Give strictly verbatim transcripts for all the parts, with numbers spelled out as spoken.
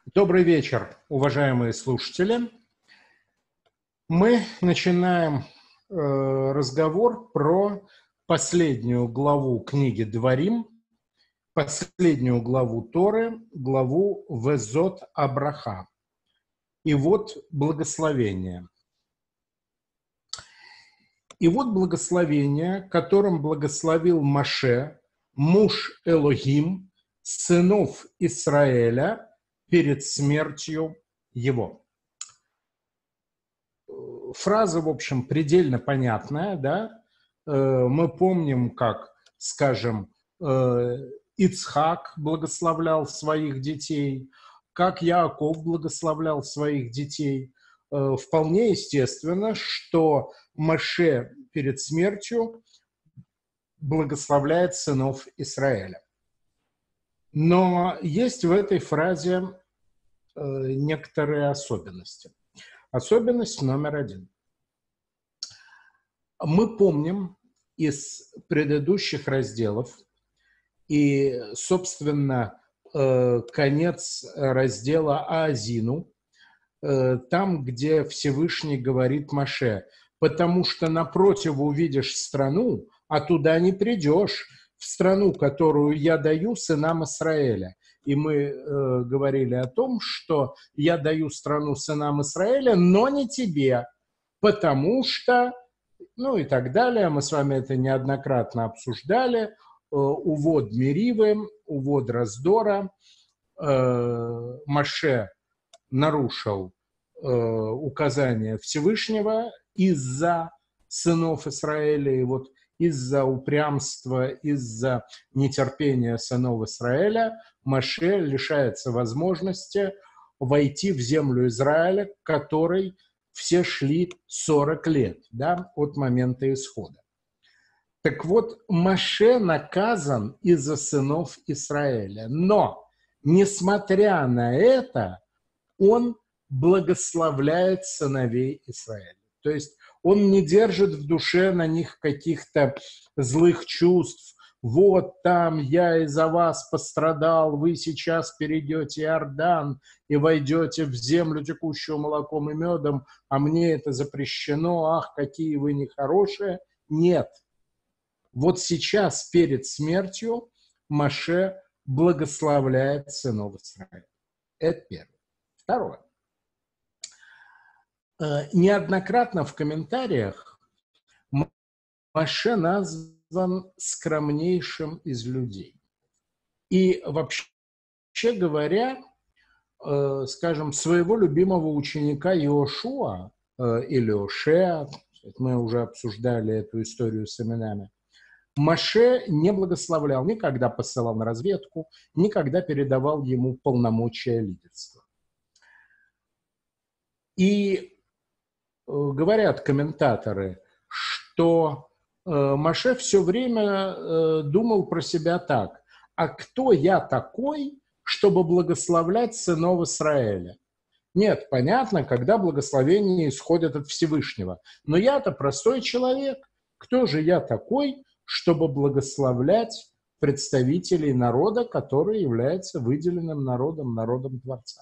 Добрый вечер, уважаемые слушатели. Мы начинаем э, разговор про последнюю главу книги Дворим, последнюю главу Торы, главу Везот Абраха. И вот благословение. И вот благословение, которым благословил Моше, муж Элохим, сынов Израиля, перед смертью его. Фраза, в общем, предельно понятная, да? Мы помним, как, скажем, Ицхак благословлял своих детей, как Яаков благословлял своих детей. Вполне естественно, что Моше перед смертью благословляет сынов Израиля. Но есть в этой фразе некоторые особенности. Особенность номер один. Мы помним из предыдущих разделов и, собственно, конец раздела Аазину, там, где Всевышний говорит Моше: потому что напротив увидишь страну, а туда не придешь, в страну, которую я даю сынам Израиля. И мы э, говорили о том, что я даю страну сынам Израиля, но не тебе, потому что, ну и так далее. Мы с вами это неоднократно обсуждали. Э, увод Меривы, увод раздора. Э, Моше нарушил э, указания Всевышнего из-за сынов Израиля. И вот из-за упрямства, из-за нетерпения сынов Израиля Моше лишается возможности войти в землю Израиля, к которой все шли сорок лет, да, от момента исхода. Так вот, Моше наказан из-за сынов Израиля. Но, несмотря на это, он благословляет сыновей Израиля. То есть он не держит в душе на них каких-то злых чувств. Вот там я из-за вас пострадал, вы сейчас перейдете Иордан и войдете в землю, текущую молоком и медом, а мне это запрещено, ах, какие вы нехорошие. Нет. Вот сейчас, перед смертью, Моше благословляет сынов Израиля. Это первое. Второе. Неоднократно в комментариях Моше назван скромнейшим из людей. И вообще говоря, скажем, своего любимого ученика Иошуа или Ошеа, мы уже обсуждали эту историю с именами, Моше не благословлял, никогда посылал на разведку, никогда передавал ему полномочия лидерства. И говорят комментаторы, что э, Моше все время э, думал про себя так: а кто я такой, чтобы благословлять сынов Израиля? Нет, понятно, когда благословения исходят от Всевышнего. Но я-то простой человек. Кто же я такой, чтобы благословлять представителей народа, который является выделенным народом, народом Творца?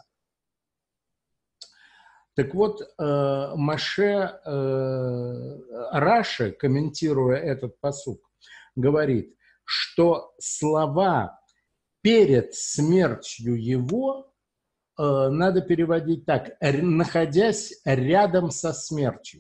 Так вот, э, Моше э, Раши, комментируя этот пасук, говорит, что слова перед смертью его э, надо переводить так: находясь рядом со смертью.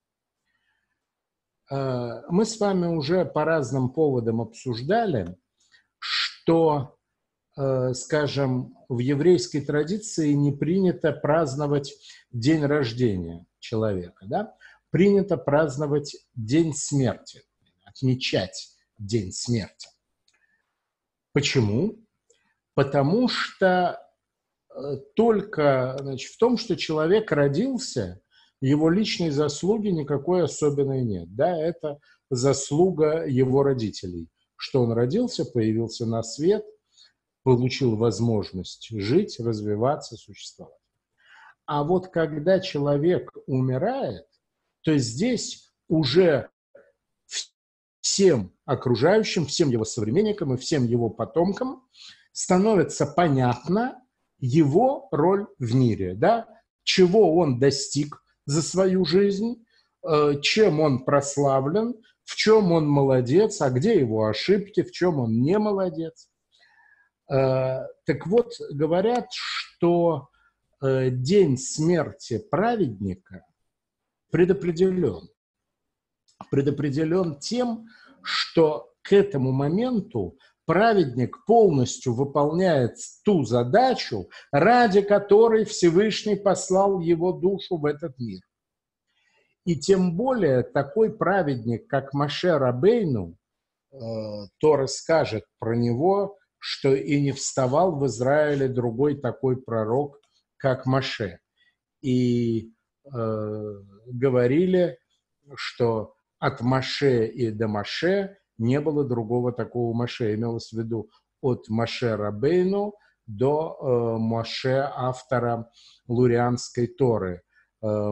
Э, мы с вами уже по разным поводам обсуждали, что, скажем, в еврейской традиции не принято праздновать день рождения человека, да? Принято праздновать день смерти, отмечать день смерти. Почему? Потому что только, значит, в том, что человек родился, его личной заслуги никакой особенной нет. Да? Это заслуга его родителей, что он родился, появился на свет, получил возможность жить, развиваться, существовать. А вот когда человек умирает, то здесь уже всем окружающим, всем его современникам и всем его потомкам становится понятно, его роль в мире, да, чего он достиг за свою жизнь, чем он прославлен, в чем он молодец, а где его ошибки, в чем он не молодец. Так вот, говорят, что день смерти праведника предопределен. Предопределен тем, что к этому моменту праведник полностью выполняет ту задачу, ради которой Всевышний послал его душу в этот мир. И тем более такой праведник, как Моше Рабейну, э, Тора скажет про него, что и не вставал в Израиле другой такой пророк, как Моше. И э, говорили, что от Моше и до Моше не было другого такого Моше. Имелось в виду от Моше Рабейну до э, Моше, автора Лурианской Торы. Э,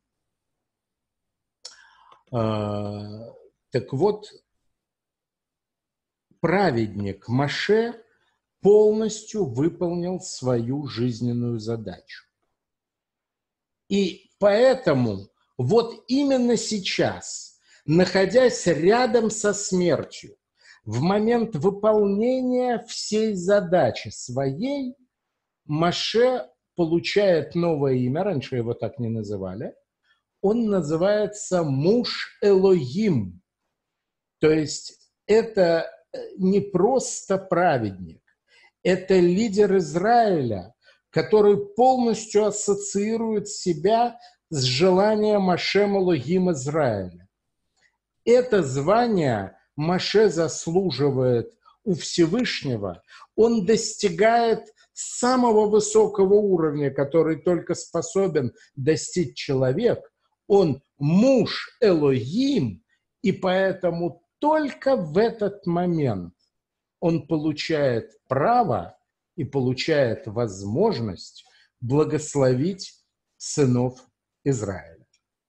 э, так вот, праведник Моше полностью выполнил свою жизненную задачу. И поэтому вот именно сейчас, находясь рядом со смертью, в момент выполнения всей задачи своей, Моше получает новое имя, раньше его так не называли, он называется Муж Элохим, то есть это не просто праведник, это лидер Израиля, который полностью ассоциирует себя с желанием Ашем Элохим Израиля. Это звание Моше заслуживает у Всевышнего. Он достигает самого высокого уровня, который только способен достичь человек. Он муж Элохим, и поэтому только в этот момент он получает право и получает возможность благословить сынов Израиля.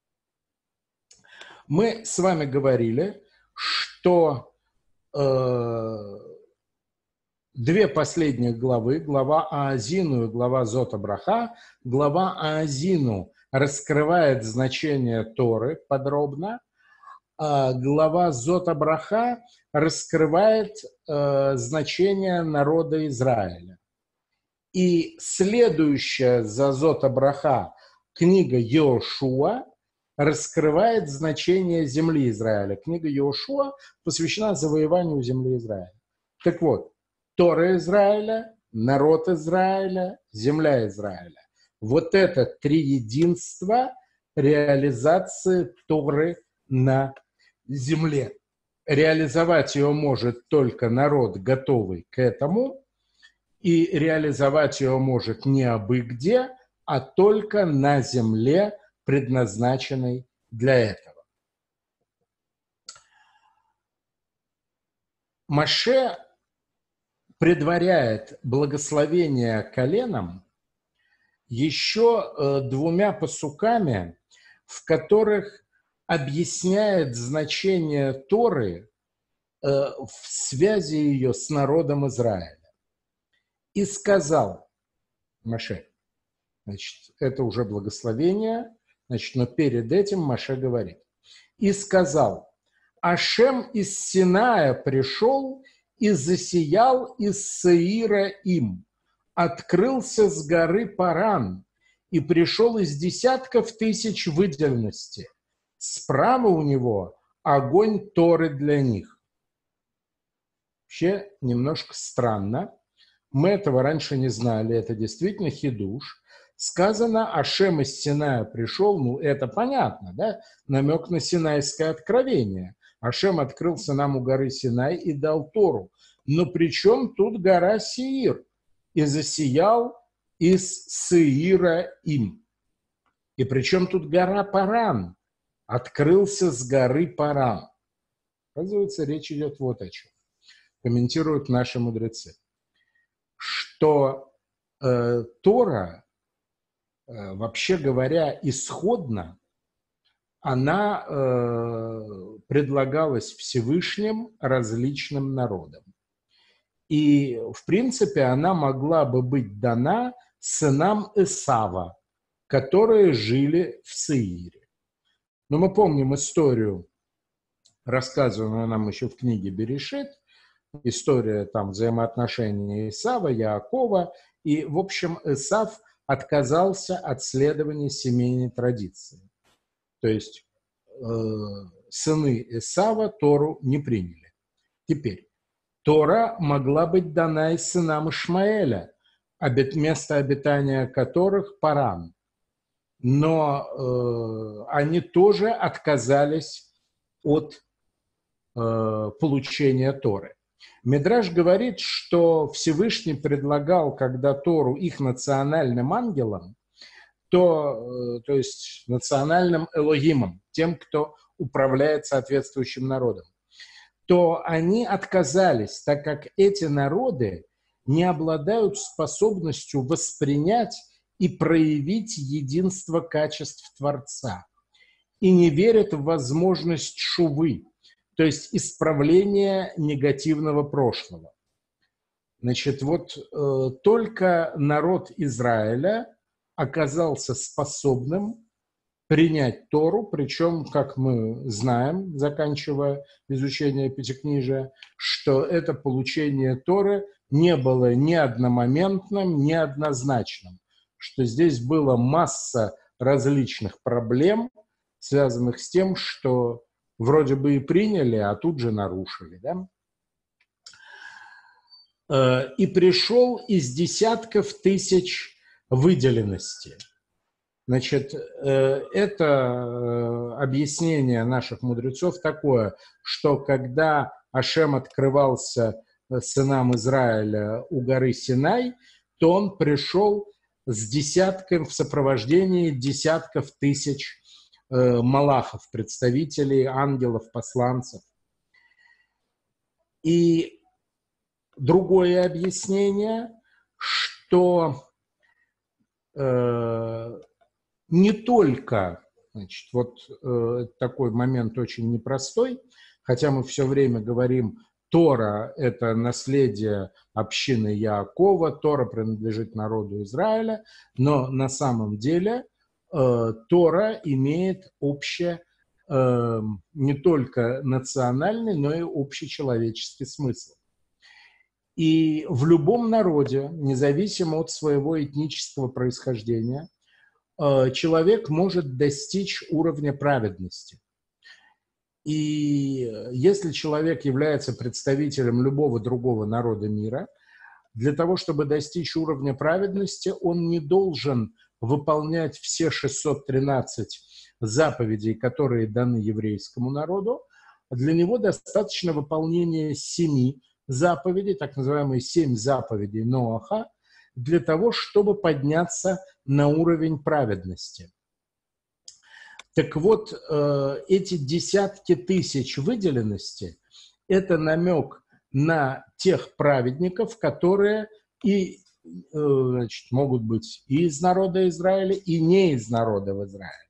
Мы с вами говорили, что э, две последних главы, глава Аазину и глава Зот Браха, глава Аазину раскрывает значение Торы подробно, а глава Зот Браха раскрывает э, значение народа Израиля. И следующая за Зот Браха книга Йошуа раскрывает значение земли Израиля. Книга Йошуа посвящена завоеванию земли Израиля. Так вот, Тора Израиля, народ Израиля, земля Израиля. Вот это триединство реализации Торы на земле. Реализовать ее может только народ, готовый к этому, и реализовать ее может не абы где, а только на земле, предназначенной для этого. Моше предваряет благословение коленам еще э, двумя пасуками, в которых объясняет значение Торы э, в связи ее с народом Израиля. И сказал Моше, значит, это уже благословение, значит, но перед этим Моше говорит. И сказал, Ашем из Синая пришел и засиял из Сеира им, открылся с горы Паран и пришел из десятков тысяч выделенности. Справа у него огонь Торы для них. Вообще немножко странно. Мы этого раньше не знали, это действительно хидуш. Сказано, Ашем из Синая пришел, ну это понятно, да? Намек на синайское откровение. Ашем открылся нам у горы Синай и дал Тору. Но при чем тут гора Сеир? И засиял из Сеира им. И при чем тут гора Паран? Открылся с горы Паран. Оказывается, речь идет вот о чем. Комментируют наши мудрецы. Что э, Тора, э, вообще говоря, исходно, она э, предлагалась Всевышним различным народам. И, в принципе, она могла бы быть дана сынам Эсава, которые жили в Сеире. Но мы помним историю, рассказанную нам еще в книге Берешит, история там взаимоотношений Исава, Яакова, и, в общем, Исав отказался от следования семейной традиции. То есть э, сыны Исава Тору не приняли. Теперь, Тора могла быть дана и сынам Ишмаэля, место обитания которых Паран. Но э, они тоже отказались от э, получения Торы. Мидраш говорит, что Всевышний предлагал, когда Тору их национальным ангелам, то, то есть национальным Элогимом, тем, кто управляет соответствующим народом, то они отказались, так как эти народы не обладают способностью воспринять и проявить единство качеств Творца и не верят в возможность шувы, то есть исправления негативного прошлого. Значит, вот э, только народ Израиля оказался способным принять Тору, причем, как мы знаем, заканчивая изучение Пятикнижия, что это получение Торы не было ни одномоментным, ни однозначным, что здесь была масса различных проблем, связанных с тем, что вроде бы и приняли, а тут же нарушили, да? И пришел из десятков тысяч выделенности. Значит, это объяснение наших мудрецов такое, что когда Ашем открывался сынам Израиля у горы Синай, то он пришел с десятком, в сопровождении десятков тысяч малахов, представителей, ангелов, посланцев. И другое объяснение, что э, не только, значит, вот э, такой момент очень непростой, хотя мы все время говорим, Тора – это наследие общины Яакова, Тора принадлежит народу Израиля, но на самом деле Тора имеет общее, э, не только национальный, но и общечеловеческий смысл. И в любом народе, независимо от своего этнического происхождения, э, человек может достичь уровня праведности. И если человек является представителем любого другого народа мира, для того, чтобы достичь уровня праведности, он не должен выполнять все шестьсот тринадцать заповедей, которые даны еврейскому народу. Для него достаточно выполнения семи заповедей, так называемые семь заповедей Ноаха, для того, чтобы подняться на уровень праведности. Так вот, эти десятки тысяч выделенности – это намек на тех праведников, которые и значит, могут быть и из народа Израиля, и не из народа Израиля.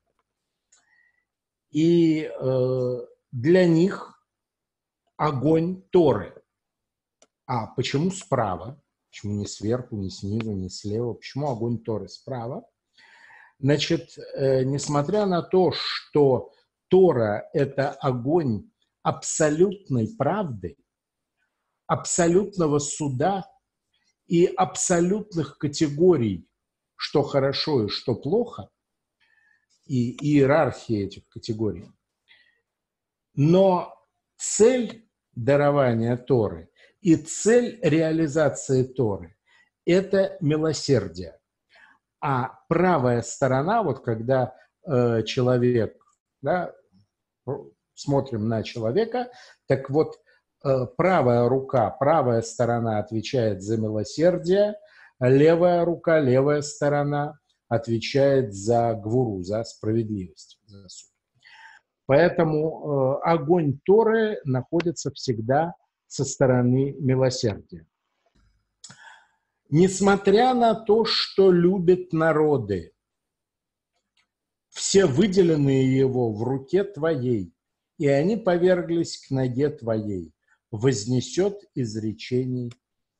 И э, для них огонь Торы. А почему справа? Почему не сверху, не снизу, не слева? Почему огонь Торы справа? Значит, э, несмотря на то, что Тора – это огонь абсолютной правды, абсолютного суда и абсолютных категорий, что хорошо и что плохо, и иерархии этих категорий. Но цель дарования Торы и цель реализации Торы – это милосердие. А правая сторона, вот когда э, человек, да, смотрим на человека, так вот, правая рука, правая сторона отвечает за милосердие, левая рука, левая сторона отвечает за гвуру, за справедливость, за суд. Поэтому э, огонь Торы находится всегда со стороны милосердия. Несмотря на то, что любят народы, все выделенные его в руке твоей, и они поверглись к ноге твоей, вознесет изречений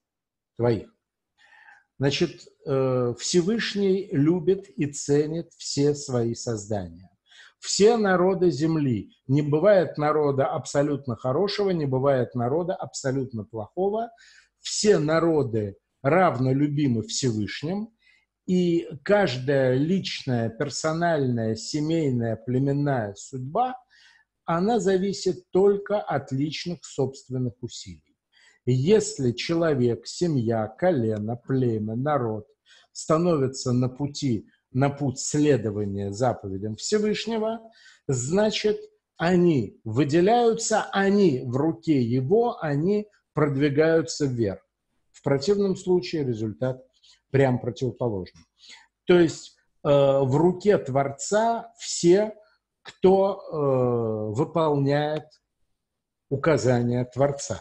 твоих. Значит, Всевышний любит и ценит все свои создания. Все народы земли. Не бывает народа абсолютно хорошего, не бывает народа абсолютно плохого. Все народы равно любимы Всевышним, и каждая личная, персональная, семейная, племенная судьба, она зависит только от личных собственных усилий. Если человек, семья, колено, племя, народ становятся на пути, на путь следования заповедям Всевышнего, значит, они выделяются, они в руке его, они продвигаются вверх. В противном случае результат прям противоположный. То есть э, в руке Творца все, кто э, выполняет указания Творца.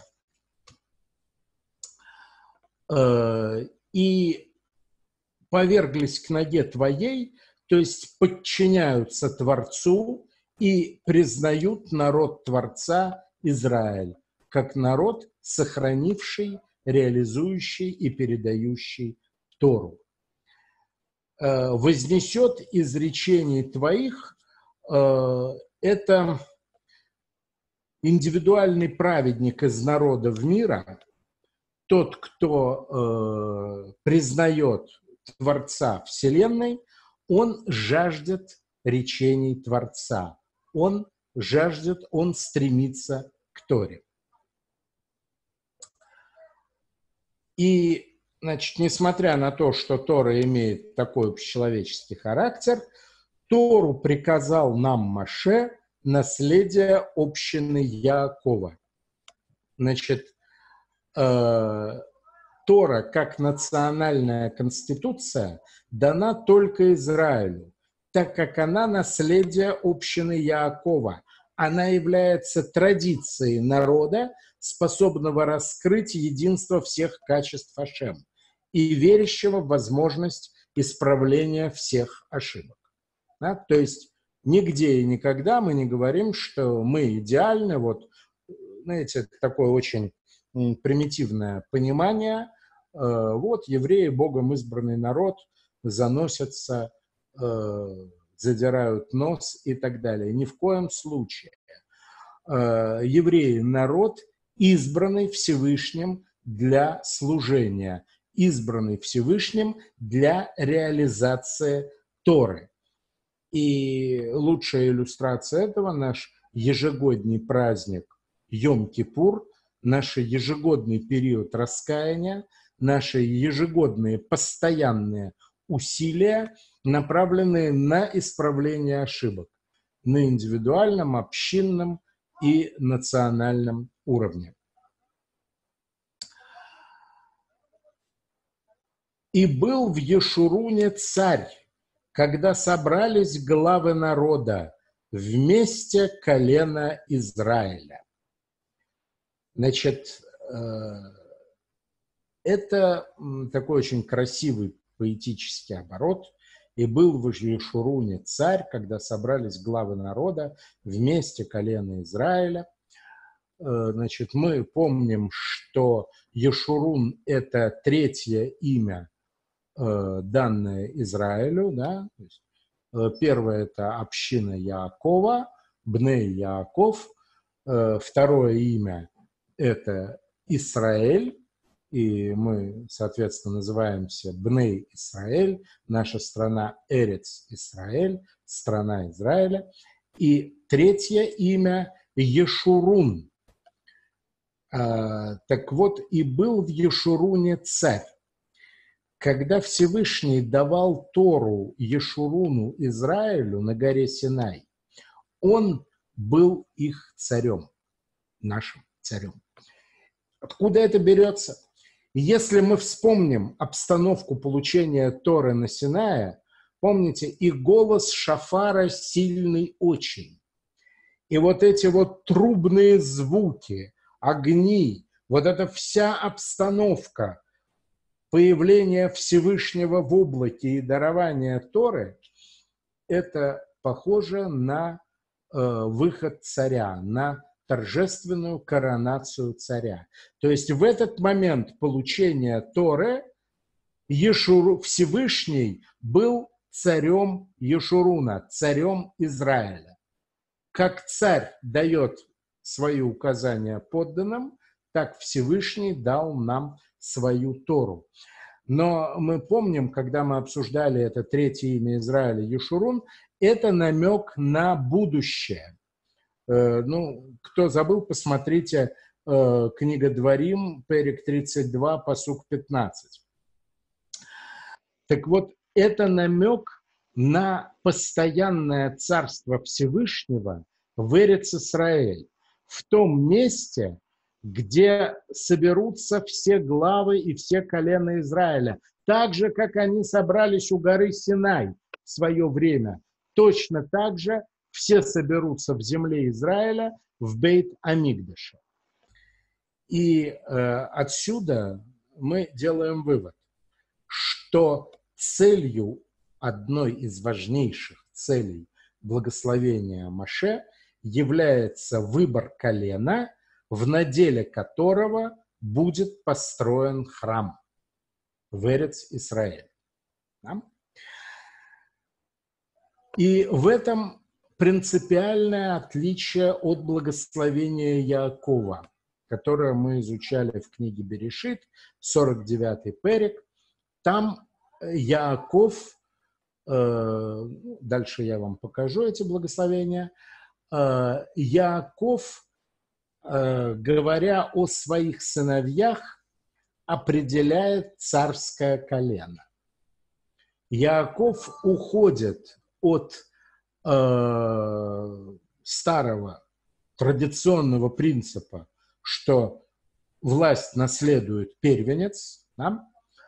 Э, и поверглись к ноге твоей, то есть подчиняются Творцу и признают народ Творца Израиль как народ, сохранивший, реализующий и передающий Тору. Вознесет из речений твоих это индивидуальный праведник из народов мира, тот, кто признает Творца Вселенной, он жаждет речений Творца. Он жаждет, он стремится к Торе. И, значит, несмотря на то, что Тора имеет такой общечеловеческий характер, Тору приказал нам Моше, наследие общины Яакова. Значит, э Тора, как национальная конституция, дана только Израилю, так как она наследие общины Яакова. Она является традицией народа, способного раскрыть единство всех качеств Ашем и верящего в возможность исправления всех ошибок. Да? То есть нигде и никогда мы не говорим, что мы идеальны. Вот, знаете, такое очень примитивное понимание. Вот евреи, Богом избранный народ, заносятся, задирают нос и так далее. Ни в коем случае. Евреи – народ, избранный Всевышним для служения, избранный Всевышним для реализации Торы. И лучшая иллюстрация этого – наш ежегодный праздник Йом-Кипур, наш ежегодный период раскаяния, наши ежегодные постоянные усилия, направленные на исправление ошибок на индивидуальном, общинном и национальном уровне. «И был в Ешуруне царь, когда собрались главы народа вместе колена Израиля». Значит, это такой очень красивый поэтический оборот. «И был в Ешуруне царь, когда собрались главы народа вместе колена Израиля». Значит, мы помним, что Ешурун – это третье имя, данное Израилю. Да? Первое – это община Яакова, Бней Яаков. Второе имя – это Исраэль. И мы, соответственно, называемся Бней Исраэль, наша страна Эрец Исраэль, страна Израиля. И третье имя – Ешурун. А, так вот, и был в Ешуруне царь. Когда Всевышний давал Тору Ешуруну Израилю на горе Синай, он был их царем, нашим царем. Откуда это берется? Если мы вспомним обстановку получения Торы на Синае, помните, и голос шафара сильный очень. И вот эти вот трубные звуки, огни, вот эта вся обстановка появления Всевышнего в облаке и дарования Торы, это похоже на э, выход царя, на торжественную коронацию царя. То есть в этот момент получения Торы Ешуру, Всевышний был царем Ешуруна, царем Израиля. Как царь дает свои указания подданным, так Всевышний дал нам свою Тору. Но мы помним, когда мы обсуждали это третье имя Израиля, Ешурун, это намек на будущее. Э, ну, кто забыл, посмотрите э, книга Дворим, перек тридцать два, пасук пятнадцать. Так вот, это намек на постоянное царство Всевышнего в Эрец-Исраэль, в том месте, где соберутся все главы и все колена Израиля, так же, как они собрались у горы Синай в свое время. Точно так же все соберутся в земле Израиля в Бейт-Амикдаше. И э, отсюда мы делаем вывод, что целью, одной из важнейших целей благословения Моше является выбор колена, в наделе которого будет построен храм в Эрец-Исраэль. Да? И в этом принципиальное отличие от благословения Яакова, которое мы изучали в книге Берешит, сорок девятый перек. Там Яаков, э, дальше я вам покажу эти благословения, э, Яаков, э, говоря о своих сыновьях, определяет царское колено. Яаков уходит от э, старого традиционного принципа, что власть наследует первенец, да?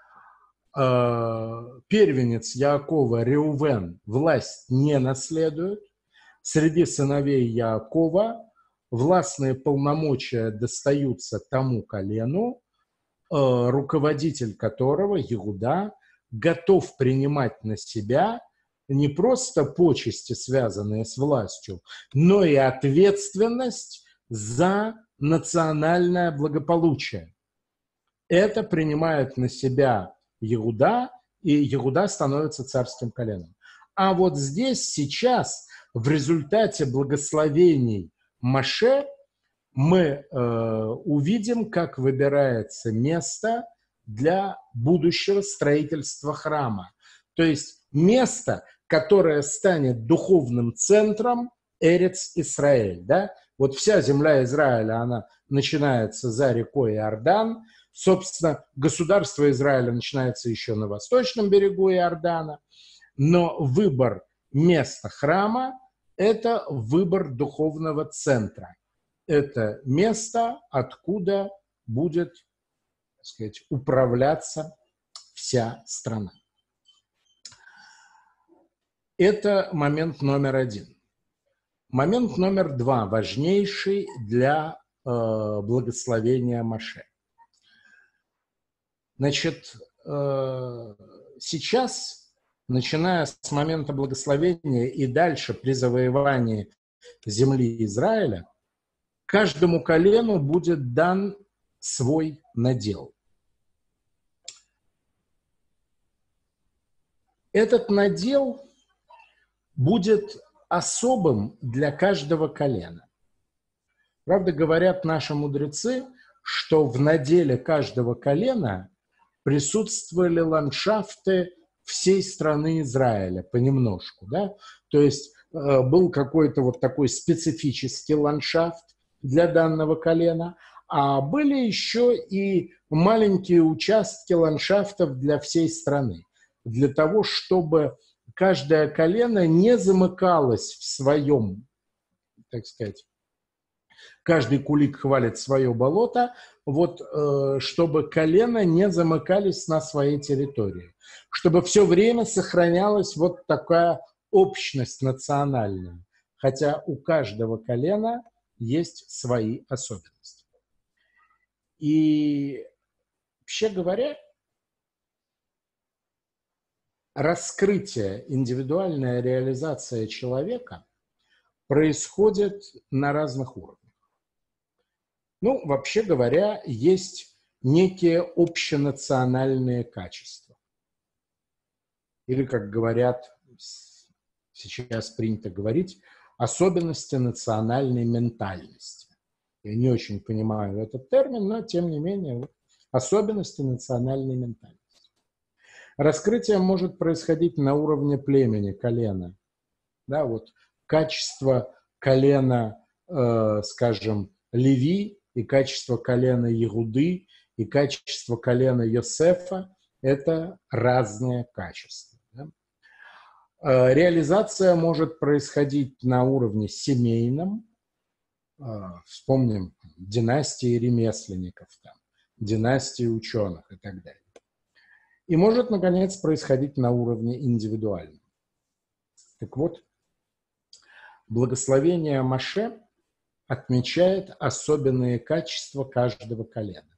Первенец Яакова, Реувен, власть не наследует. Среди сыновей Яакова властные полномочия достаются тому колену, руководитель которого, Иуда, готов принимать на себя не просто почести, связанные с властью, но и ответственность за национальное благополучие. Это принимает на себя Иуда, и Иуда становится царским коленом. А вот здесь, сейчас, в результате благословений Моше, мы э, увидим, как выбирается место для будущего строительства храма. То есть место, которое станет духовным центром Эрец-Исраэль. Да? Вот вся земля Израиля, она начинается за рекой Иордан. Собственно, государство Израиля начинается еще на восточном берегу Иордана, но выбор места храма – это выбор духовного центра. Это место, откуда будет, так сказать, управляться вся страна. Это момент номер один. Момент номер два, важнейший для э, благословения Моше. Значит, сейчас, начиная с момента благословения и дальше при завоевании земли Израиля, каждому колену будет дан свой надел. Этот надел будет особым для каждого колена. Правда, говорят наши мудрецы, что в наделе каждого колена присутствовали ландшафты всей страны Израиля понемножку, да? То есть э, был какой-то вот такой специфический ландшафт для данного колена, а были еще и маленькие участки ландшафтов для всей страны, для того, чтобы каждое колено не замыкалось в своем, так сказать, каждый кулик хвалит свое болото, вот, э, чтобы колена не замыкались на своей территории, чтобы все время сохранялась вот такая общность национальная, хотя у каждого колена есть свои особенности. И, вообще говоря, раскрытие, индивидуальная реализация человека происходит на разных уровнях. Ну, вообще говоря, есть некие общенациональные качества. Или, как говорят, сейчас принято говорить, особенности национальной ментальности. Я не очень понимаю этот термин, но, тем не менее, особенности национальной ментальности. Раскрытие может происходить на уровне племени, колена. Да, вот качество колена, э, скажем, Леви и качество колена Иуды и качество колена Йосефа – это разные качества. Да? Э, реализация может происходить на уровне семейном. Э, вспомним династии ремесленников, там, династии ученых и так далее. И может, наконец, происходить на уровне индивидуальном. Так вот, благословение Моше отмечает особенные качества каждого колена.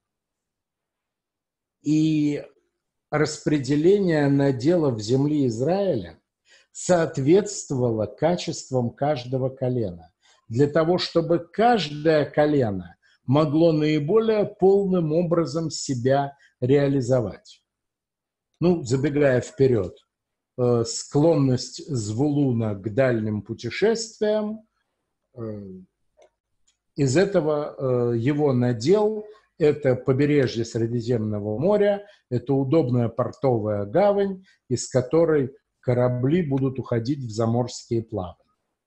И распределение наделов земли Израиля соответствовало качествам каждого колена, для того, чтобы каждое колено могло наиболее полным образом себя реализовать. Ну, забегая вперед, э, склонность Звулуна к дальним путешествиям, э, из этого э, его надел – это побережье Средиземного моря, это удобная портовая гавань, из которой корабли будут уходить в заморские плавания.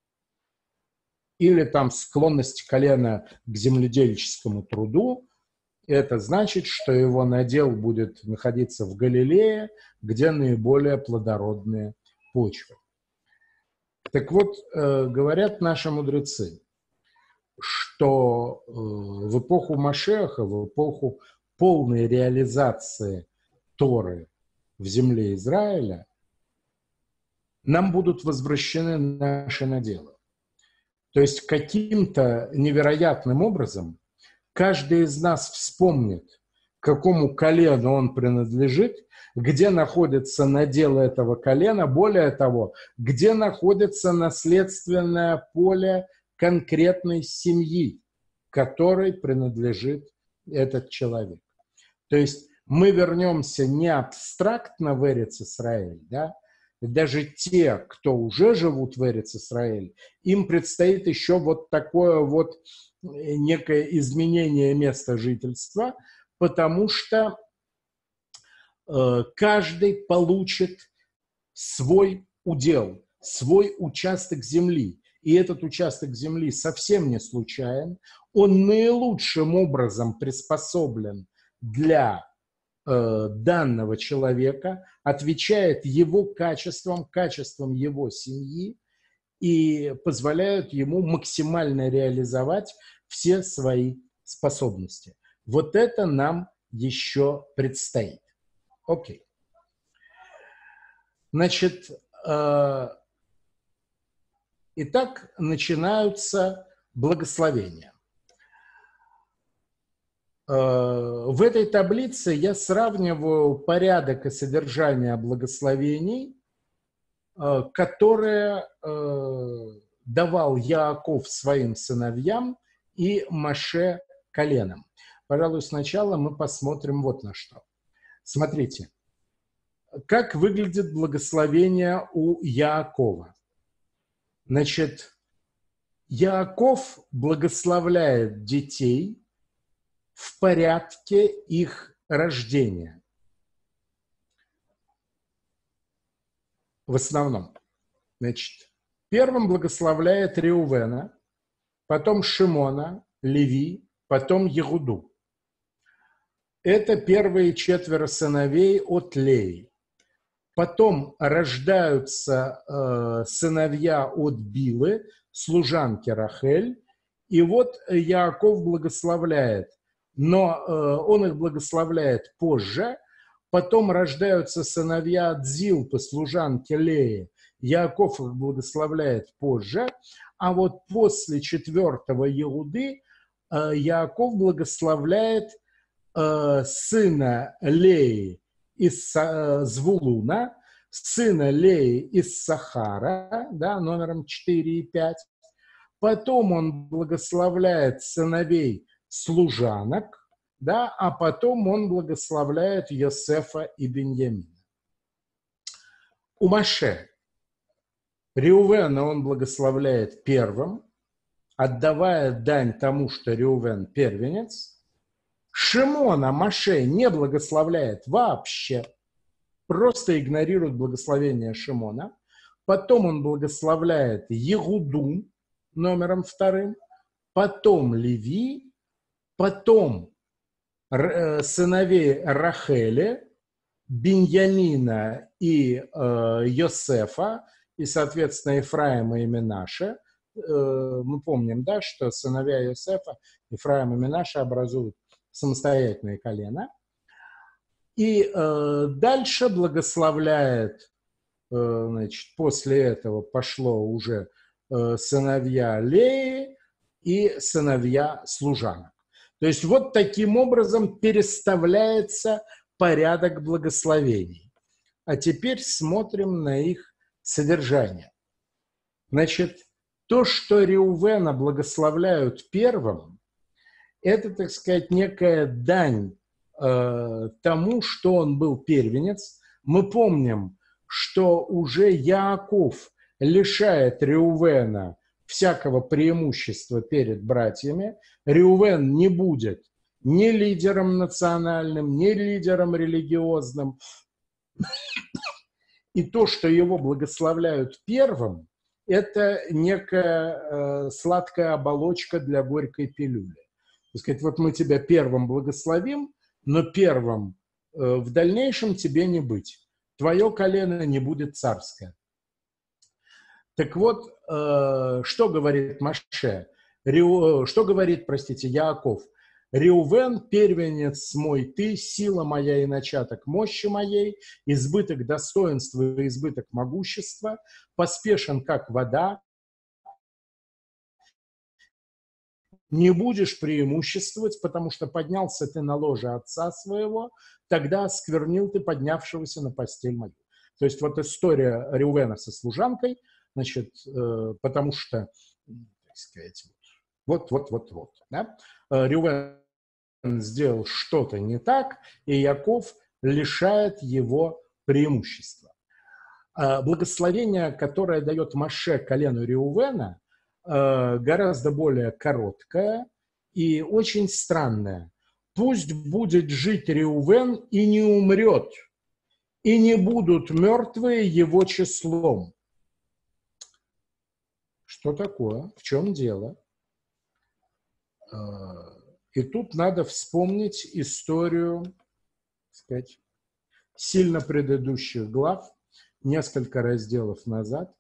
Или там склонность колена к земледельческому труду, это значит, что его надел будет находиться в Галилее, где наиболее плодородные почвы. Так вот, э, говорят наши мудрецы, что э, в эпоху Машеха, в эпоху полной реализации Торы в земле Израиля, нам будут возвращены наши наделы. То есть каким-то невероятным образом каждый из нас вспомнит, к какому колену он принадлежит, где находится надел этого колена, более того, где находится наследственное поле конкретной семьи, которой принадлежит этот человек. То есть мы вернемся не абстрактно в Эрец-Исраэль, да? Даже те, кто уже живут в Эрец-Исраэль, им предстоит еще вот такое вот некое изменение места жительства, потому что э, каждый получит свой удел, свой участок земли. И этот участок земли совсем не случайен. Он наилучшим образом приспособлен для э, данного человека, отвечает его качествам, качествам его семьи и позволяют ему максимально реализовать все свои способности. Вот это нам еще предстоит. Окей. Значит, э, итак, начинаются благословения. Э, в этой таблице я сравниваю порядок и содержание благословений, э, которые э, давал Яаков своим сыновьям и Моше коленам. Пожалуй, сначала мы посмотрим вот на что. Смотрите, как выглядит благословение у Яакова. Значит, Яаков благословляет детей в порядке их рождения. В основном. Значит, первым благословляет Реувена, потом Шимона, Леви, потом Иуду. Это первые четверо сыновей от Леи. Потом рождаются э, сыновья от Билы, служанки Рахель. И вот Яаков благословляет, но э, он их благословляет позже. Потом рождаются сыновья от Зилпы, служанки Леи. Яаков их благословляет позже. А вот после четвертого Иуды э, Яаков благословляет э, сына Леи из э, Звулуна, сына Леи из Сахара, да, номером четыре и пять. Потом он благословляет сыновей служанок, да, а потом он благословляет Йосефа и Беньямина. У Моше Реувена он благословляет первым, отдавая дань тому, что Реувен первенец. Шимона Моше не благословляет вообще, просто игнорирует благословение Шимона. Потом он благословляет Егуду номером вторым, потом Леви, потом сыновей Рахели, Беньямина и э, Йосефа, и, соответственно, Ефраима и Менаше. Э, мы помним, да, что сыновья Йосефа, Ефраим и Менаше образуют самостоятельные колена. И э, дальше благословляет, э, значит, после этого пошло уже э, сыновья Леи и сыновья служанок. То есть вот таким образом переставляется порядок благословений. А теперь смотрим на их содержание. Значит, то, что Реувена благословляют первым, это, так сказать, некая дань э, тому, что он был первенец. Мы помним, что уже Яаков лишает Реувена всякого преимущества перед братьями. Реувен не будет ни лидером национальным, ни лидером религиозным. И то, что его благословляют первым, это некая э, сладкая оболочка для горькой пилюли. Так сказать, вот мы тебя первым благословим, но первым э, в дальнейшем тебе не быть. Твое колено не будет царское. Так вот, э, что говорит Моше? Риу, что говорит, простите, Яаков? Реувен, первенец мой ты, сила моя и начаток мощи моей, избыток достоинства и избыток могущества, поспешен, как вода, не будешь преимуществовать, потому что поднялся ты на ложе отца своего, тогда осквернил ты поднявшегося на постель мою. То есть вот история Реувена со служанкой, значит, э, потому что, так сказать, вот, вот, вот, вот, да? Реувен сделал что-то не так, и Яков лишает его преимущества. Благословение, которое дает Моше колену Реувена, гораздо более короткое и очень странное. Пусть будет жить Реувен и не умрет, и не будут мертвые его числом. Что такое? В чем дело? И тут надо вспомнить историю, так сказать, сильно предыдущих глав, несколько разделов назад.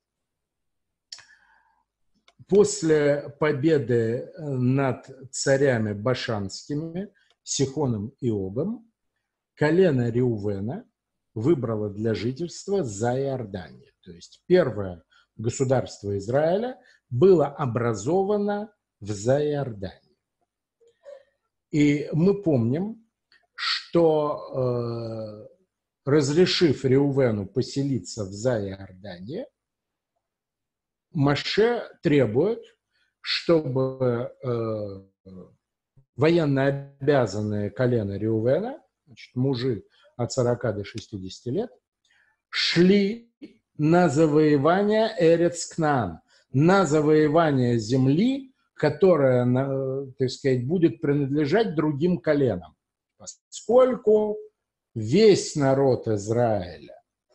После победы над царями башанскими, Сихоном и Огом, колено Реувена выбрало для жительства Заиорданию. То есть первое государство Израиля было образовано в Заиордании. И мы помним, что, э, разрешив Реувену поселиться в Заиордании, Моше требует, чтобы э, военно обязанные колено Реувена, значит, мужи от сорока до шестидесяти лет, шли на завоевание Эрец-Кнаан, на завоевание земли, которая, так сказать, будет принадлежать другим коленам. Поскольку весь народ Израиля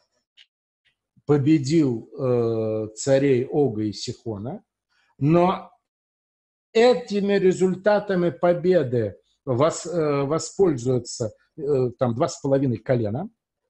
победил э, царей Ога и Сихона, но этими результатами победы вос, э, воспользуются э, там два с половиной колена,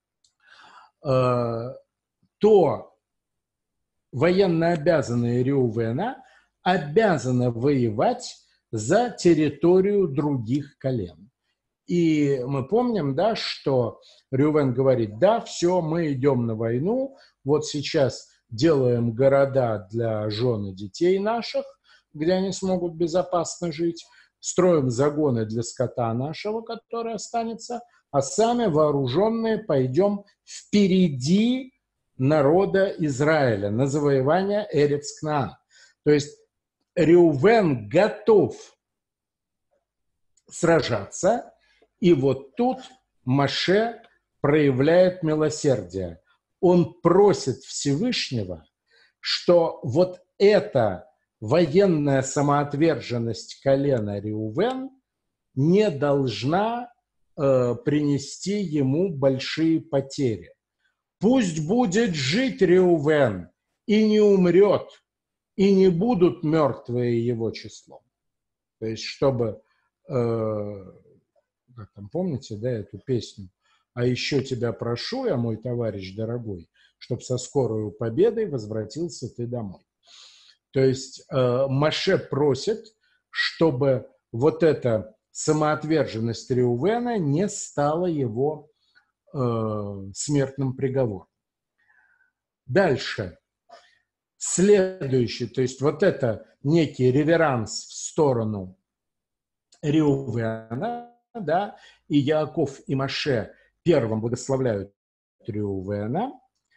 э, то военнообязанные Реувена обязаны воевать за территорию других колен. И мы помним, да, что Реувен говорит: да, все, мы идем на войну, вот сейчас делаем города для жен и детей наших, где они смогут безопасно жить, строим загоны для скота нашего, который останется, а сами вооруженные пойдем впереди народа Израиля на завоевание Эрец-Кнаан. То есть Реувен готов сражаться. И вот тут Моше проявляет милосердие. Он просит Всевышнего, что вот эта военная самоотверженность колена Реувен не должна э, принести ему большие потери. Пусть будет жить Реувен и не умрет, и не будут мертвые его числом. То есть, чтобы, э, как там, помните, да, эту песню? «А еще тебя прошу я, мой товарищ дорогой, чтоб со скорою победой возвратился ты домой». То есть э, Моше просит, чтобы вот эта самоотверженность Реувена не стала его э, смертным приговором. Дальше. Следующий, то есть вот это некий реверанс в сторону Реувена, да, и Яаков и Моше первым благословляют Реувена,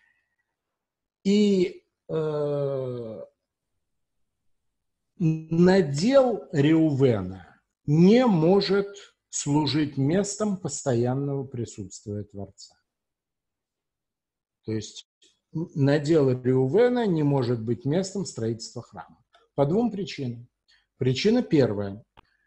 и э, надел Реувена не может служить местом постоянного присутствия Творца. То есть надел Реувена не может быть местом строительства храма. По двум причинам. Причина первая.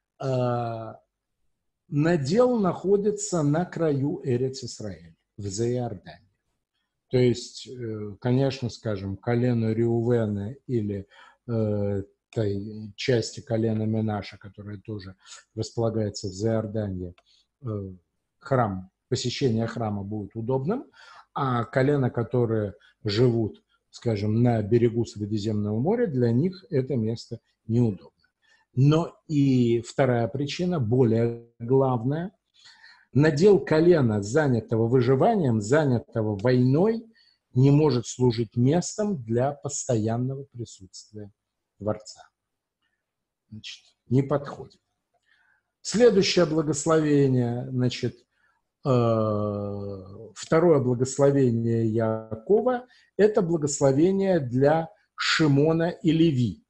Надел находится на краю Эрец-Исраэль, в Заиордании. То есть, конечно, скажем, колено Реувена или э, той части колена Менаша, которая тоже располагается в Заиордании, э, храм, посещение храма будет удобным, а колено, которые живут, скажем, на берегу Средиземного моря, для них это место неудобно. Но и вторая причина, более главная, надел колена, занятого выживанием, занятого войной, не может служить местом для постоянного присутствия Творца. Значит, не подходит. Следующее благословение, значит, второе благословение Яакова – это благословение для Шимона и Леви.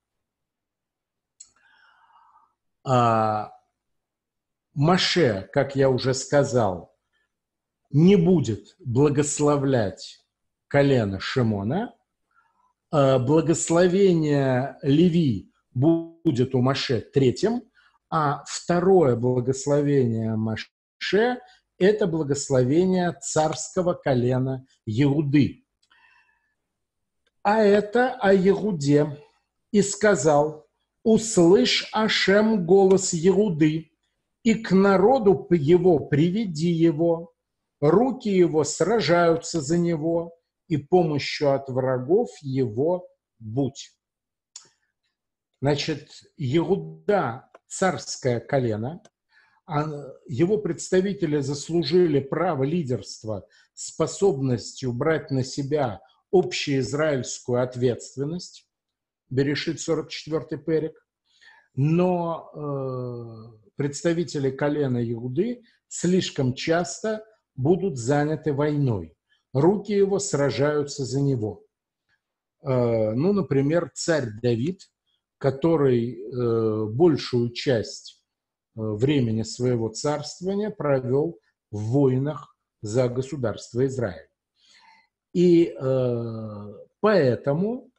Моше, как я уже сказал, не будет благословлять колено Шимона. Благословение Леви будет у Моше третьим, а второе благословение Моше – это благословение царского колена Иуды. А это о Иуде. И сказал: «Услышь, Ашем, голос Иуды, и к народу его приведи его, руки его сражаются за него, и помощью от врагов его будь». Значит, Иуда – царское колено, его представители заслужили право лидерства способностью брать на себя общеизраильскую ответственность. Берешит сорок четвёртый перек. Но э, представители колена Иуды слишком часто будут заняты войной. Руки его сражаются за него. Э, ну, например, царь Давид, который э, большую часть времени своего царствования провел в войнах за государство Израиль. И э, поэтому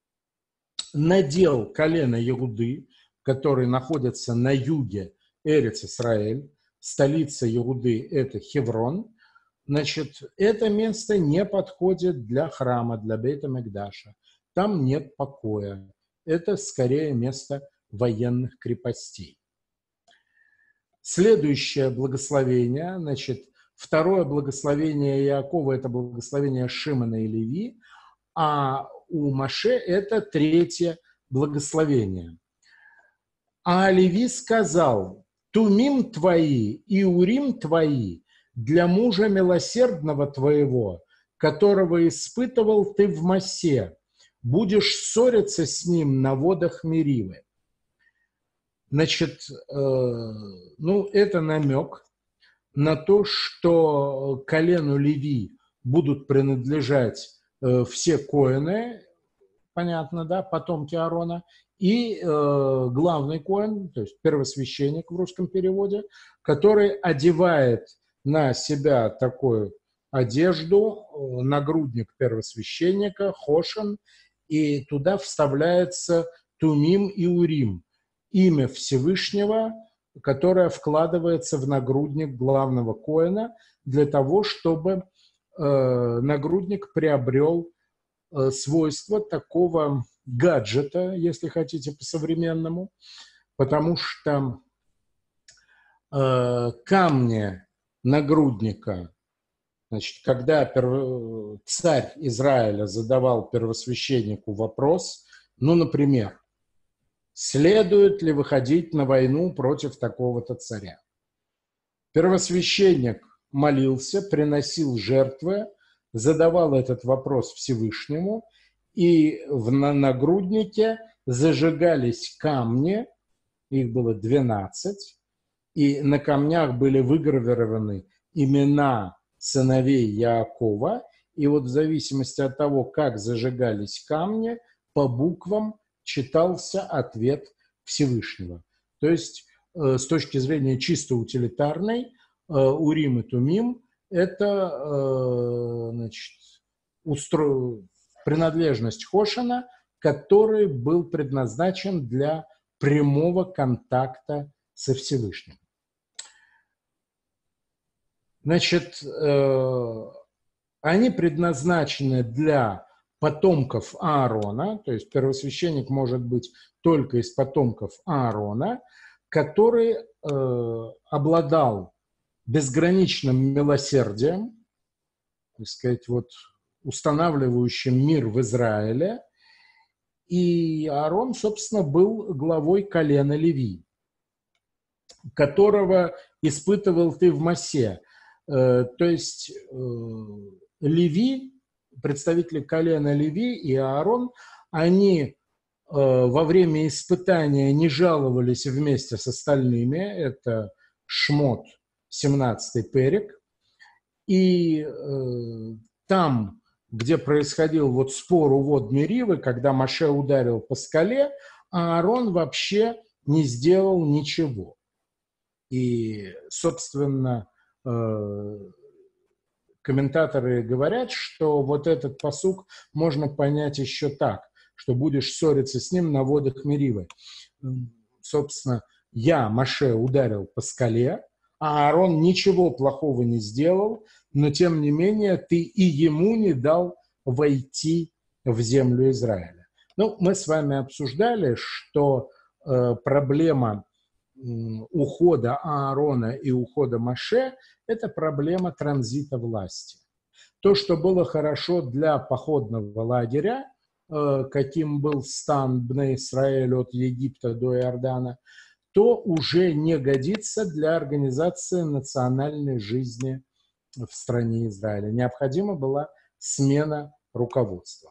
надел колено Иуды, который находится на юге Эрец-Исраэль, столица Иуды – это Хеврон, значит, это место не подходит для храма, для Бейт-Микдаша. Там нет покоя. Это скорее место военных крепостей. Следующее благословение, значит, второе благословение Иакова – это благословение Шимона и Леви, а у Моше это третье благословение. А Леви сказал: «Тумим твои и урим твои для мужа милосердного твоего, которого испытывал ты в Массе, будешь ссориться с ним на водах Меривы». Значит, э, ну, это намек на то, что колену Леви будут принадлежать э, все коэны, понятно, да, потомки Аарона, и э, главный коэн, то есть первосвященник в русском переводе, который одевает на себя такую одежду, э, нагрудник первосвященника, хошен, и туда вставляется тумим и урим, имя Всевышнего, которое вкладывается в нагрудник главного коэна для того, чтобы э, нагрудник приобрел э, свойства такого гаджета, если хотите по-современному, потому что э, камни нагрудника, значит, когда перв... царь Израиля задавал первосвященнику вопрос, ну, например, следует ли выходить на войну против такого-то царя? Первосвященник молился, приносил жертвы, задавал этот вопрос Всевышнему, и в нагруднике зажигались камни, их было двенадцать, и на камнях были выгравированы имена сыновей Яакова, и вот в зависимости от того, как зажигались камни, по буквам читался ответ Всевышнего. То есть, э, с точки зрения чисто утилитарной, э, Урим и Тумим – это э, значит, устро... принадлежность Хошена, который был предназначен для прямого контакта со Всевышним. Значит, э, они предназначены для потомков Аарона, то есть первосвященник может быть только из потомков Аарона, который э, обладал безграничным милосердием, так сказать, вот, устанавливающим мир в Израиле. И Аарон, собственно, был главой колена Леви, которого испытывал ты в Мосе. Э, то есть э, Леви, представители колена Леви и Аарон, они э, во время испытания не жаловались вместе с остальными, это Шмот, семнадцатый перек, и э, там, где происходил вот спор у вод Меривы, когда Моше ударил по скале, Аарон вообще не сделал ничего. И, собственно, э, комментаторы говорят, что вот этот пасук можно понять еще так, что будешь ссориться с ним на водах Меривы. Собственно, я, Моше, ударил по скале, а Аарон ничего плохого не сделал, но тем не менее ты и ему не дал войти в землю Израиля. Ну, мы с вами обсуждали, что э, проблема э, ухода Аарона и ухода Моше – это проблема транзита власти. То, что было хорошо для походного лагеря, э, каким был стан Бне Исраэль от Египта до Иордана, то уже не годится для организации национальной жизни в стране Израиля. Необходима была смена руководства.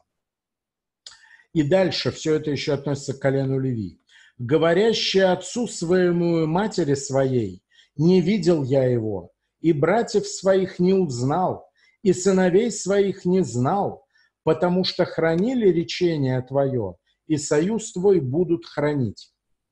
И дальше все это еще относится к колену Леви. «Говорящий отцу своему и матери своей, не видел я его, и братьев своих не узнал, и сыновей своих не знал, потому что хранили речение твое, и союз твой будут хранить».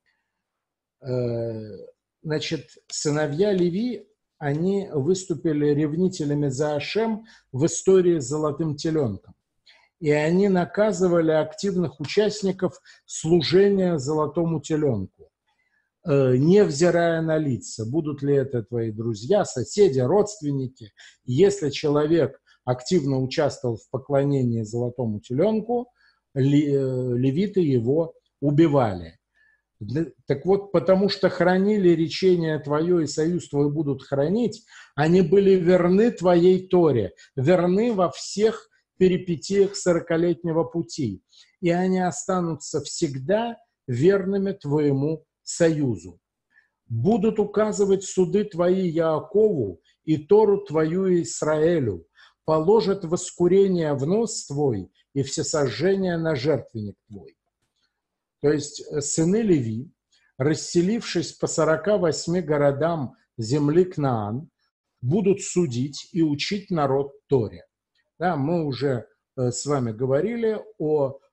Значит, сыновья Леви, они выступили ревнителями за Ашем в истории с золотым теленком. И они наказывали активных участников служения золотому теленку, невзирая на лица. Будут ли это твои друзья, соседи, родственники. Если человек активно участвовал в поклонении золотому теленку, левиты его убивали. Так вот, потому что хранили речение твое и союз твой будут хранить, они были верны твоей Торе, верны во всех перипетиях сорокалетнего пути, и они останутся всегда верными твоему союзу. Будут указывать суды твои Яакову и Тору твою Израилю, положат воскурение в нос твой и всесожжение на жертвенник твой. То есть сыны Леви, расселившись по сорока восьми городам земли Кнаан, будут судить и учить народ Торе. Да, мы уже с вами говорили о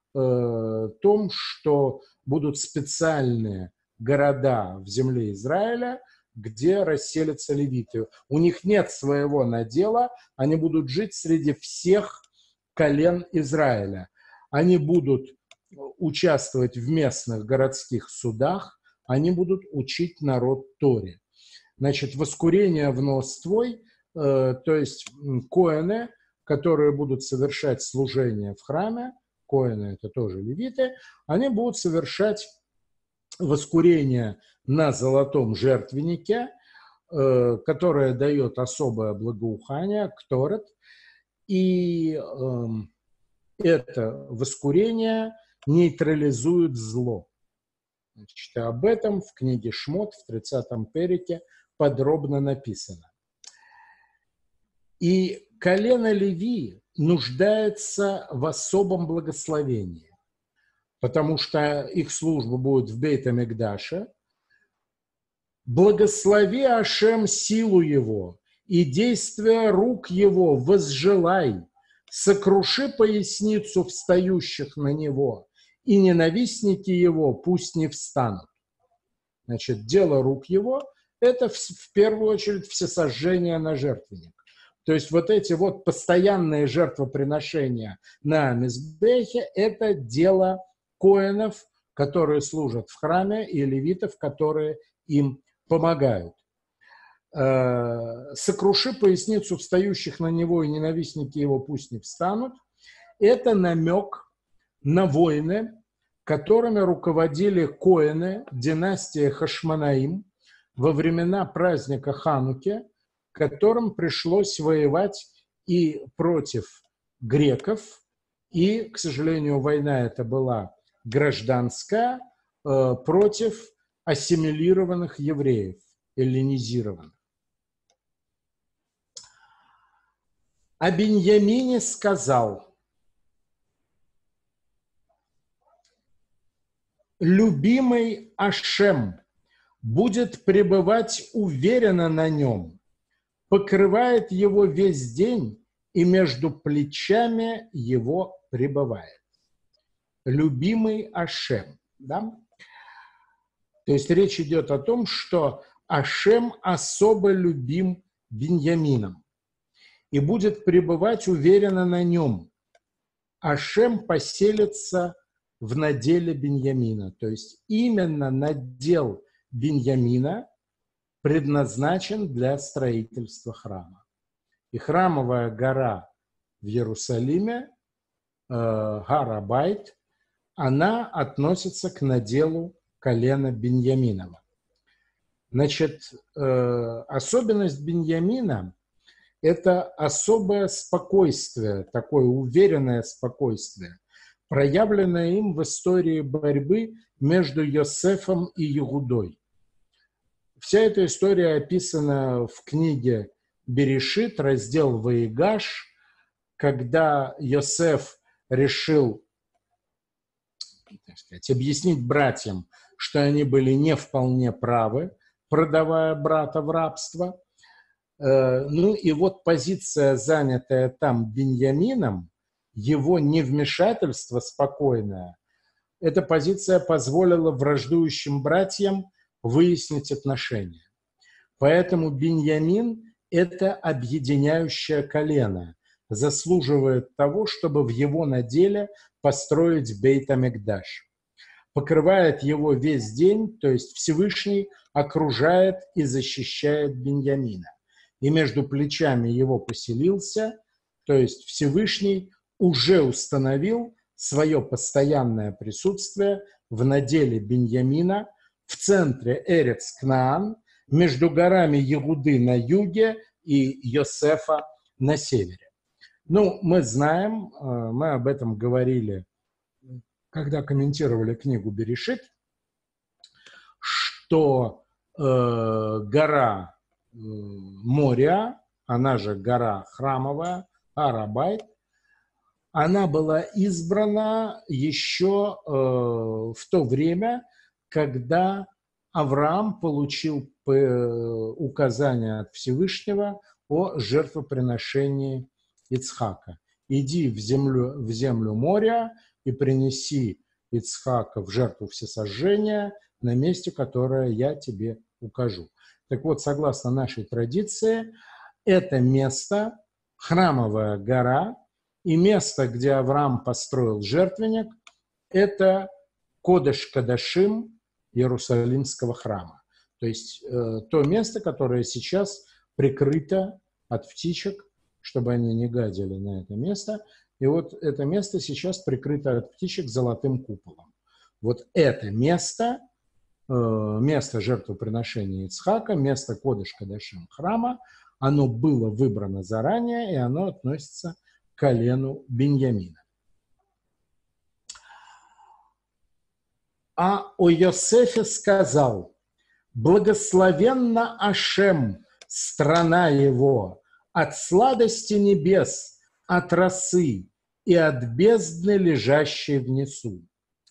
э, том, что будут специальные города в земле Израиля, где расселятся левиты. У них нет своего надела, они будут жить среди всех колен Израиля. Они будут участвовать в местных городских судах, они будут учить народ Торе. Значит, воскурение в нос твой, э, то есть коэны, которые будут совершать служение в храме, коэны это тоже левиты, они будут совершать воскурение на золотом жертвеннике, э, которое дает особое благоухание, кторет, и э, это воскурение нейтрализует зло. Значит, об этом в книге Шмот в тридцатом перике подробно написано. И колено Леви нуждается в особом благословении, потому что их служба будет в Бейт-Амикдаше. «Благослови, Ашем, силу его, и действия рук его возжелай, сокруши поясницу встающих на него, и ненавистники его пусть не встанут». Значит, дело рук его – это в, в первую очередь всесожжение на жертвенник. То есть вот эти вот постоянные жертвоприношения на мизбехе – это дело коэнов, которые служат в храме, и левитов, которые им помогают. «Сокруши поясницу встающих на него, и ненавистники его пусть не встанут» – это намек на войны, которыми руководили коэны, династия Хашмонаим, во времена праздника Хануки, которым пришлось воевать и против греков, и, к сожалению, война эта была гражданская, э, против ассимилированных евреев, эллинизированных. О Биньямине сказал: «Любимый Ашем будет пребывать уверенно на нем, покрывает его весь день, и между плечами его пребывает». Любимый Ашем. Да? То есть речь идет о том, что Ашем особо любим Биньямином и будет пребывать уверенно на нем. Ашем поселится в наделе Биньямина. То есть именно надел Биньямина предназначен для строительства храма. И храмовая гора в Иерусалиме, э, Гар-а-Байт, она относится к наделу колена Биньяминова. Значит, э, особенность Биньямина – это особое спокойствие, такое уверенное спокойствие, проявленное им в истории борьбы между Йосефом и Иудой. Вся эта история описана в книге Берешит, раздел Ваигаш, когда Йосеф решил, так сказать, объяснить братьям, что они были не вполне правы, продавая брата в рабство. Ну и вот позиция, занятая там Биньямином, его невмешательство спокойное, эта позиция позволила враждующим братьям выяснить отношения. Поэтому Биньямин – это объединяющее колено, заслуживает того, чтобы в его наделе построить Бейт-Амикдаш. Покрывает его весь день, то есть Всевышний окружает и защищает Биньямина. И между плечами его поселился, то есть Всевышний уже установил свое постоянное присутствие в наделе Биньямина, в центре Эрец-Кнаан, между горами Иуды на юге и Йосефа на севере. Ну, мы знаем, мы об этом говорили, когда комментировали книгу Берешит, что э, гора э, Мория, она же гора храмовая, Гар-а-Байт, она была избрана еще э, в то время, когда Авраам получил указание от Всевышнего о жертвоприношении Ицхака. «Иди в землю, в землю моря, и принеси Ицхака в жертву всесожжения на месте, которое я тебе укажу». Так вот, согласно нашей традиции, это место, храмовая гора, и место, где Авраам построил жертвенник, это Кодеш Кадашим Иерусалимского храма. То есть э, то место, которое сейчас прикрыто от птичек, чтобы они не гадили на это место. И вот это место сейчас прикрыто от птичек золотым куполом. Вот это место, э, место жертвоприношения Ицхака, место Кодеш Кадашим храма, оно было выбрано заранее, и оно относится к колену Биньямина. А о Йосефе сказал: «Благословенна Ашем, страна его, от сладости небес, от росы и от бездны, лежащей внизу».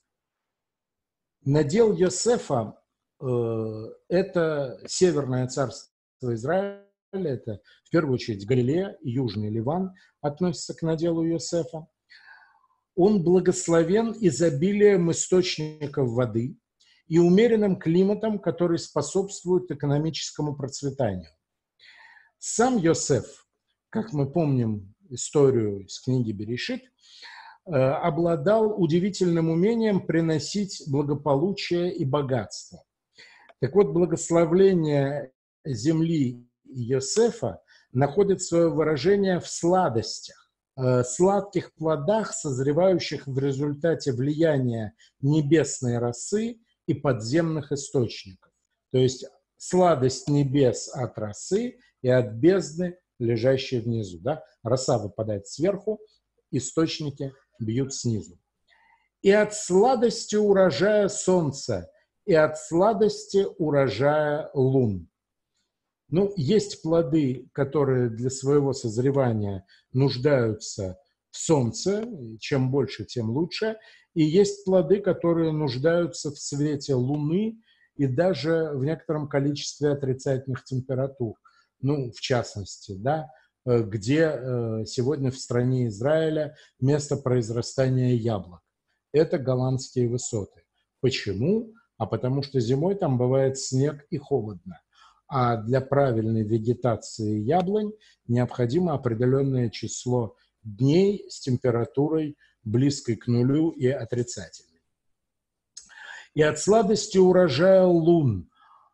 Надел Йосефа э, – это северное царство Израиля, это в первую очередь Галилея и Южный Ливан относятся к наделу Йосефа. Он благословен изобилием источников воды и умеренным климатом, который способствует экономическому процветанию. Сам Йосеф, как мы помним историю из книги Берешит, обладал удивительным умением приносить благополучие и богатство. Так вот, благословление земли Йосефа находит свое выражение в сладостях, сладких плодах, созревающих в результате влияния небесной росы и подземных источников. То есть сладость небес от росы и от бездны, лежащей внизу. Да? Роса выпадает сверху, источники бьют снизу. И от сладости урожая солнца, и от сладости урожая лун. Ну, есть плоды, которые для своего созревания нуждаются в солнце, чем больше, тем лучше, и есть плоды, которые нуждаются в свете луны и даже в некотором количестве отрицательных температур. Ну, в частности, да, где сегодня в стране Израиля место произрастания яблок. Это голландские высоты. Почему? А потому что зимой там бывает снег и холодно. А для правильной вегетации яблонь необходимо определенное число дней с температурой близкой к нулю и отрицательной. И от сладости урожая лун,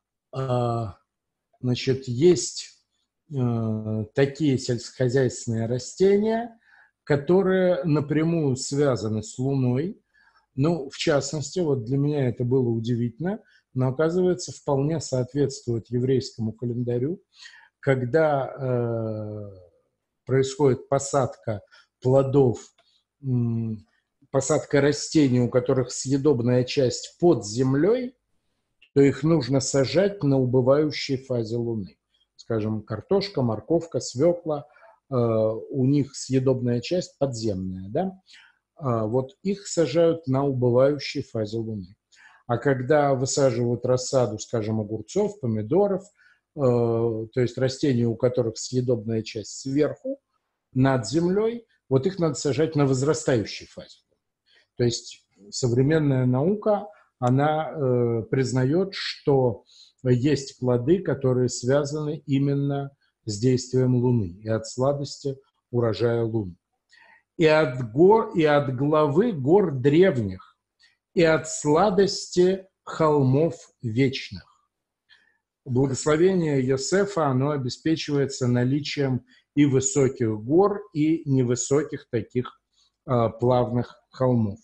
значит, есть такие сельскохозяйственные растения, которые напрямую связаны с луной. Ну, в частности, вот для меня это было удивительно, но, оказывается, вполне соответствует еврейскому календарю, когда э, происходит посадка плодов, э, посадка растений, у которых съедобная часть под землей, то их нужно сажать на убывающей фазе Луны. Скажем, картошка, морковка, свекла, э, у них съедобная часть подземная, да? А вот их сажают на убывающей фазе Луны. А когда высаживают рассаду, скажем, огурцов, помидоров, э, то есть растения, у которых съедобная часть сверху, над землей, вот их надо сажать на возрастающей фазе. То есть современная наука, она э, признает, что есть плоды, которые связаны именно с действием Луны и от сладости урожая Луны. И от гор, и от главы гор древних, и от сладости холмов вечных. Благословение Йосефа, оно обеспечивается наличием и высоких гор, и невысоких таких э, плавных холмов.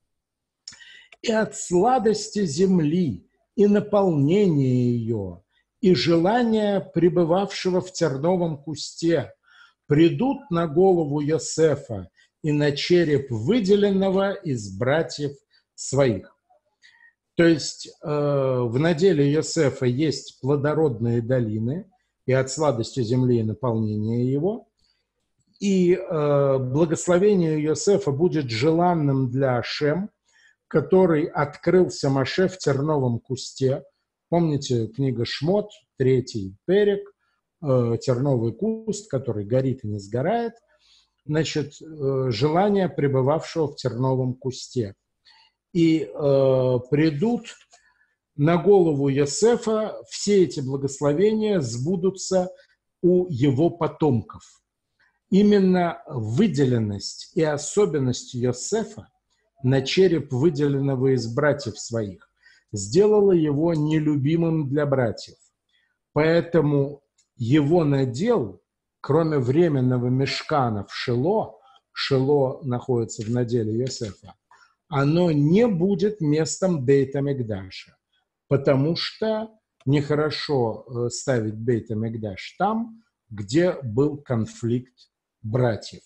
И от сладости земли, и наполнения ее, и желания пребывавшего в терновом кусте придут на голову Йосефа и на череп выделенного из братьев своих. То есть э, в наделе Йосефа есть плодородные долины, и от сладости земли и наполнения его, и э, благословение Йосефа будет желанным для Ашем, который открылся Моше в терновом кусте. Помните, книга Шмот, третий перек, э, терновый куст, который горит и не сгорает. значит, желание пребывавшего в терновом кусте. И э, придут на голову Йосефа, все эти благословения сбудутся у его потомков. Именно выделенность и особенность Йосефа на череп выделенного из братьев своих сделала его нелюбимым для братьев. Поэтому его надел, кроме временного мешкана в Шило, Шило находится в наделе Йосефа, оно не будет местом Бейт Амикдаша, потому что нехорошо ставить Бейт Амикдаш там, где был конфликт братьев.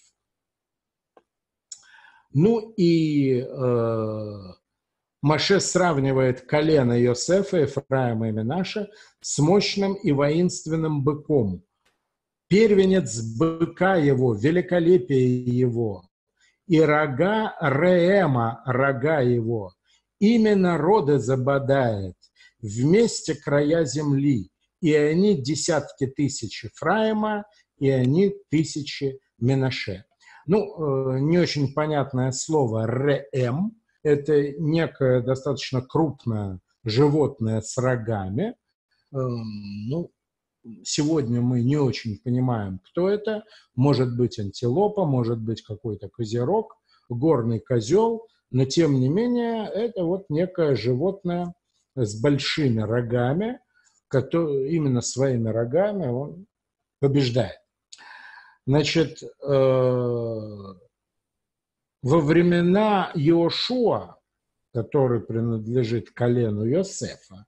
Ну и э, Моше сравнивает колено Йосефа, Ефраима и Менаше с мощным и воинственным быком. Первенец быка его, великолепие его, и рога Реэма, рога его, имя народа забодает, вместе края земли, и они десятки тысяч Ефраима, и они тысячи Менаше. Ну, не очень понятное слово «реэм». Это некое достаточно крупное животное с рогами. Ну, сегодня мы не очень понимаем, кто это. Может быть антилопа, может быть какой-то козерог, горный козел. Но, тем не менее, это вот некое животное с большими рогами, который именно своими рогами он побеждает. Значит, во времена Иошуа, который принадлежит колену Йосефа,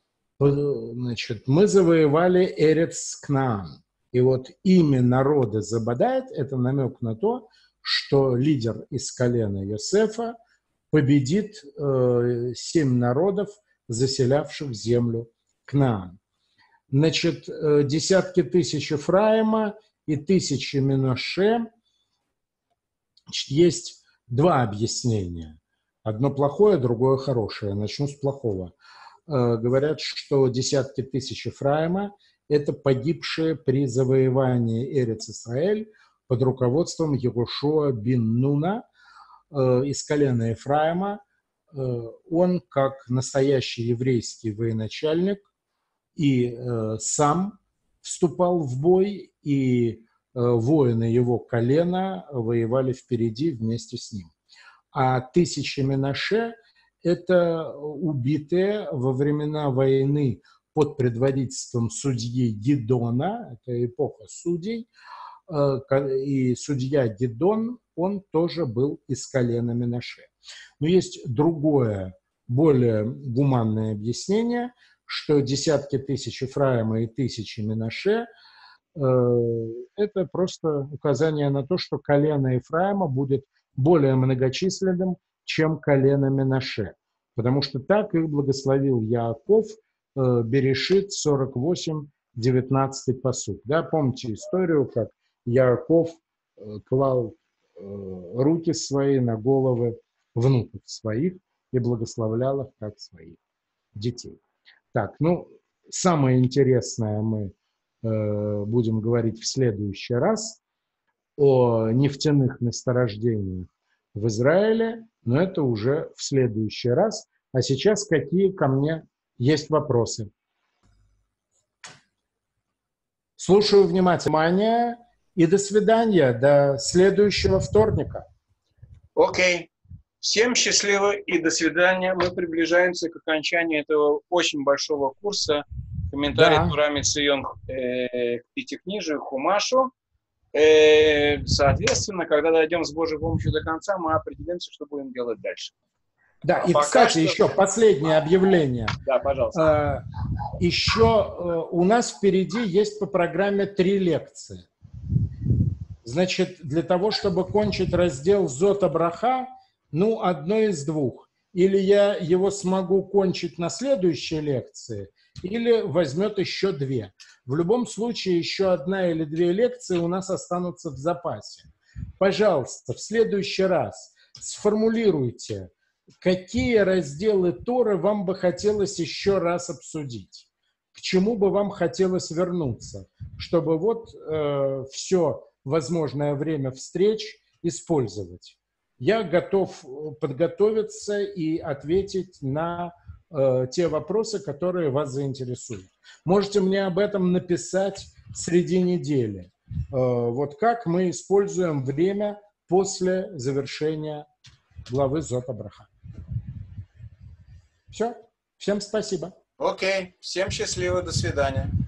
значит, мы завоевали Эрец Кнаан. И вот имя народа забодает, это намек на то, что лидер из колена Йосефа победит э, семь народов, заселявших землю Кнаан. Значит, э, десятки тысяч Ефраима и тысячи Менаше. Значит, есть два объяснения. Одно плохое, другое хорошее. Начну с плохого. Э, говорят, что десятки тысяч Ефраима – это погибшие при завоевании Эрец-Исраэль под руководством Йеошуа бин Нуна э, из колена Ефраима. Э, он, как настоящий еврейский военачальник, и э, сам вступал в бой, и э, воины его колена воевали впереди вместе с ним. А тысячи Менаше – это убитые во времена войны под предводительством судьи Гидона, это эпоха судей, э, и судья Гидон, он тоже был из колена Менаше. Но есть другое, более гуманное объяснение, что десятки тысяч Ефраима и тысячи Менаше э, – это просто указание на то, что колено Ефраима будет более многочисленным, чем колено Менаше. Потому что так их благословил Яаков, э, Берешит сорок восемь, девятнадцатый пасук. Да, помните историю, как Яаков э, клал э, руки свои на головы внуков своих и благословлял их как своих детей. Так, ну, самое интересное мы э, будем говорить в следующий раз о нефтяных месторождениях в Израиле, но это уже в следующий раз. А сейчас какие ко мне есть вопросы? Слушаю внимательно и до свидания, до следующего вторника. Окей. Всем счастливо и до свидания. Мы приближаемся к окончанию этого очень большого курса «Комментарий Да. Тура Мицион э, к Пятикнижию, Хумашу». Э, соответственно, когда дойдем с Божьей помощью до конца, мы определимся, что будем делать дальше. Да, а и, кстати, что... еще последнее объявление. Да, пожалуйста. Еще у нас впереди есть по программе три лекции. Значит, для того, чтобы кончить раздел Зота Браха, ну, одно из двух. Или я его смогу кончить на следующей лекции, или возьмет еще две. В любом случае, еще одна или две лекции у нас останутся в запасе. Пожалуйста, в следующий раз сформулируйте, какие разделы Торы вам бы хотелось еще раз обсудить. К чему бы вам хотелось вернуться, чтобы вот э, все возможное время встреч использовать. Я готов подготовиться и ответить на э, те вопросы, которые вас заинтересуют. Можете мне об этом написать среди недели. Э, вот как мы используем время после завершения главы Зота Браха. Все. Всем спасибо. Окей. Всем счастливо. До свидания.